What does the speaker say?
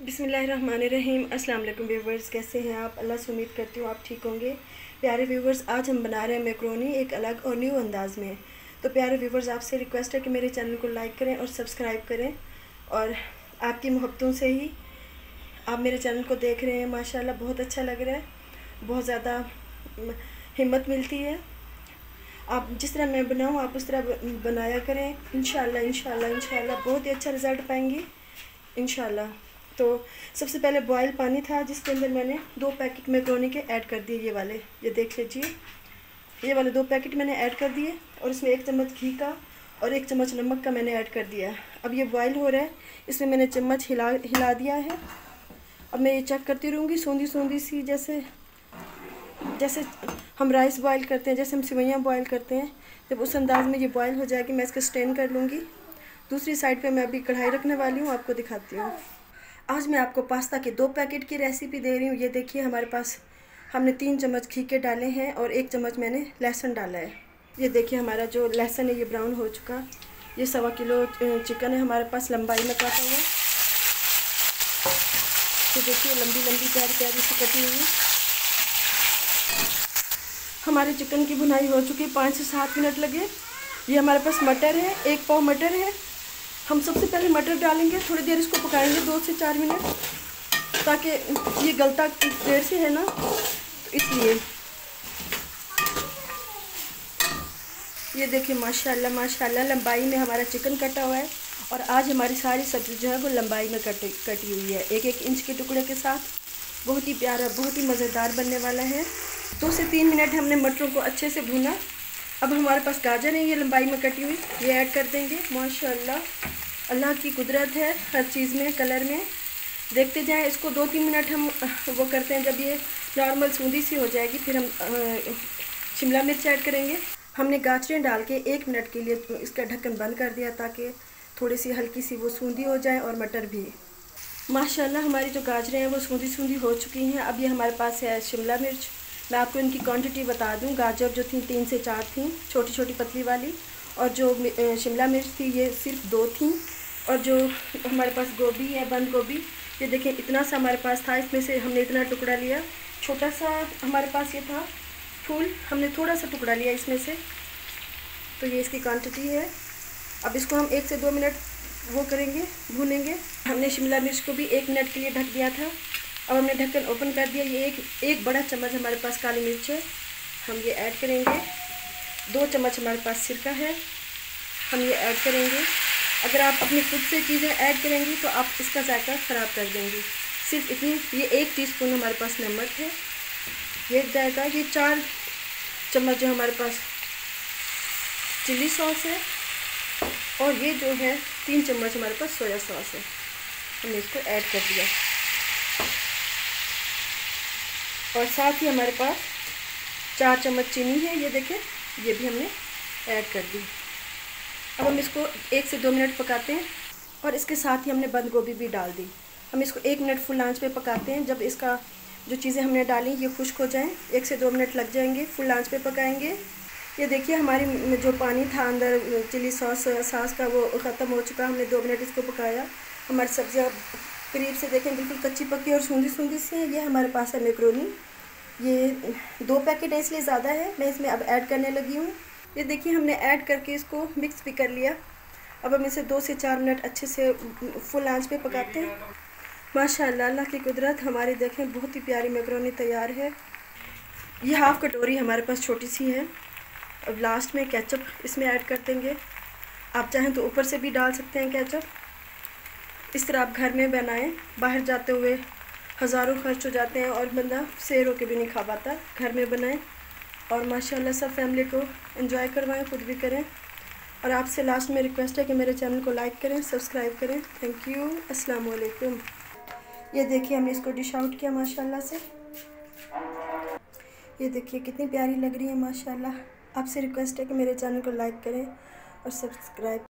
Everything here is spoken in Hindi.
बिस्मिल्लाहिर्रहमानिर्रहीम। अस्सलाम वालेकुम व्यूवर्स, कैसे हैं आप? अल्लाह से उम्मीद करती हूँ आप ठीक होंगे। प्यारे व्यूवर्स, आज हम बना रहे हैं मैक्रोनी एक अलग और न्यू अंदाज में। तो प्यारे व्यूवर्स, आपसे रिक्वेस्ट है कि मेरे चैनल को लाइक करें और सब्सक्राइब करें। और आपकी मोहब्बतों से ही आप मेरे चैनल को देख रहे हैं। माशाल्लाह बहुत अच्छा लग रहा है, बहुत ज़्यादा हिम्मत मिलती है। आप जिस तरह मैं बनाऊँ आप उस तरह बनाया करें। इंशाल्लाह इंशाल्लाह इंशाल्लाह बहुत ही अच्छा रिज़ल्ट पाएंगे इंशाल्लाह। तो सबसे पहले बॉयल पानी था जिसके अंदर मैंने 2 पैकेट मैक्रोनी के ऐड कर दिए। ये देख लीजिए, ये वाले 2 पैकेट मैंने ऐड कर दिए और इसमें 1 चम्मच घी का और 1 चम्मच नमक का मैंने ऐड कर दिया। अब ये बॉयल हो रहा है, इसमें मैंने चम्मच हिला दिया है। अब मैं ये चेक करती रहूँगी सूंधी सूंधी सी, जैसे हम राइस बॉयल करते हैं, जैसे हम सेवइयाँ बॉयल करते हैं। जब उस अंदाज में ये बॉयल हो जाएगी मैं इसको स्ट्रेन कर लूँगी। दूसरी साइड पे मैं अभी कढ़ाई रखने वाली हूँ, आपको दिखाती हूँ। आज मैं आपको पास्ता के 2 पैकेट की रेसिपी दे रही हूँ। ये देखिए, हमारे पास हमने 3 चम्मच घी के डाले हैं और 1 चम्मच मैंने लहसुन डाला है। ये देखिए, हमारा जो लहसुन है ये ब्राउन हो चुका। ये 1.25 किलो चिकन है हमारे पास लंबाई में काटा हुआ। तो देखिए, लंबी लंबी प्यारी प्यारी सी कटी हुई। हमारे चिकन की भुनाई हो चुकी, 5 से 7 मिनट लगे। ये हमारे पास मटर है, 1 पाव मटर है। हम सबसे पहले मटर डालेंगे, थोड़ी देर इसको पकाएंगे 2 से 4 मिनट, ताकि ये गलता देर से है ना, तो इसलिए। ये देखिए माशाल्लाह माशाल्लाह लंबाई में हमारा चिकन कटा हुआ है। और आज हमारी सारी सब्ज़ी जो है वो लंबाई में कटी हुई है, 1-1 इंच के टुकड़े के साथ। बहुत ही प्यारा, बहुत ही मज़ेदार बनने वाला है। 2 से 3 मिनट हमने मटरों को अच्छे से भूना। अब हमारे पास गाजर है, ये लंबाई में कटी हुई, ये ऐड कर देंगे। माशाल्लाह अल्लाह की कुदरत है हर चीज़ में, कलर में। देखते जाएं इसको। 2-3 मिनट हम वो करते हैं। जब ये नॉर्मल सूंधी सी हो जाएगी फिर हम शिमला मिर्च ऐड करेंगे। हमने गाजरें डाल के 1 मिनट के लिए इसका ढक्कन बंद कर दिया, ताकि थोड़ी सी हल्की सी वो सूंधी हो जाए। और मटर भी माशाल्लाह हमारी जो गाजरें हैं वो सूंधी सूंधी हो चुकी हैं। अब ये हमारे पास है शिमला मिर्च। मैं आपको इनकी क्वांटिटी बता दूं। गाजर जो थी 3 से 4 थी, छोटी छोटी पतली वाली। और जो शिमला मिर्च थी ये सिर्फ 2 थी। और जो हमारे पास गोभी है, बंद गोभी, ये देखें इतना सा हमारे पास था। इसमें से हमने इतना टुकड़ा लिया, छोटा सा हमारे पास ये था फूल, हमने थोड़ा सा टुकड़ा लिया इसमें से। तो ये इसकी क्वांटिटी है। अब इसको हम 1 से 2 मिनट वो करेंगे, भूनेंगे। हमने शिमला मिर्च को भी 1 मिनट के लिए ढक दिया था। अब हमने ढक्कन ओपन कर दिया। ये एक बड़ा चम्मच हमारे पास काली मिर्च है, हम ये ऐड करेंगे। 2 चम्मच हमारे पास सिरका है, हम ये ऐड करेंगे। अगर आप अपनी खुद से चीज़ें ऐड करेंगी तो आप इसका जायका ख़राब कर देंगी। सिर्फ इतनी, ये 1 टीस्पून हमारे पास नमक है, ये जाएगा। ये 4 चम्मच जो हमारे पास चिली सॉस है। और ये जो है 3 चम्मच हमारे पास सोया सॉस है, हमने इसको ऐड कर दिया। और साथ ही हमारे पास 4 चम्मच चीनी है, ये देखें, ये भी हमने ऐड कर दी। अब हम इसको 1 से 2 मिनट पकाते हैं। और इसके साथ ही हमने बंद गोभी भी डाल दी। हम इसको 1 मिनट फुल आंच पे पकाते हैं। जब इसका जो चीज़ें हमने डाली ये खुश्क हो जाएं, 1 से 2 मिनट लग जाएंगे, फुल आंच पे पकाएंगे। ये देखिए, हमारी जो पानी था अंदर चिली सॉस सोया सॉस का वो ख़त्म हो चुका। हमने 2 मिनट इसको पकाया। हमारी सब्जियाँ करीब से देखें बिल्कुल कच्ची पक्की और सूंधी सूंधी सी है। ये हमारे पास है मैक्रोनी। ये 2 पैकेट है इसलिए ज़्यादा है, मैं इसमें अब ऐड करने लगी हूँ। ये देखिए, हमने ऐड करके इसको मिक्स भी कर लिया। अब हम इसे 2 से 4 मिनट अच्छे से फुल आंच पे पकाते हैं। माशाल्लाह अल्लाह की कुदरत, हमारी देखें बहुत ही प्यारी मैक्रोनी तैयार है। ये हाफ़ कटोरी हमारे पास छोटी सी है। अब लास्ट में केचप इसमें ऐड कर देंगे। आप चाहें तो ऊपर से भी डाल सकते हैं केचप। इस तरह आप घर में बनाएं। बाहर जाते हुए हज़ारों खर्च हो जाते हैं और बंदा सेर होके भी नहीं खा पाता। घर में बनाएं और माशाल्लाह सब फैमिली को एंजॉय करवाएं, खुद भी करें। और आपसे लास्ट में रिक्वेस्ट है कि मेरे चैनल को लाइक करें, सब्सक्राइब करें। थैंक यू, अस्सलाम वालेकुम। ये देखिए, हमने इसको डिश आउट किया माशाल्लाह से। ये देखिए कितनी प्यारी लग रही है माशाल्लाह। आपसे रिक्वेस्ट है कि मेरे चैनल को लाइक करें और सब्सक्राइब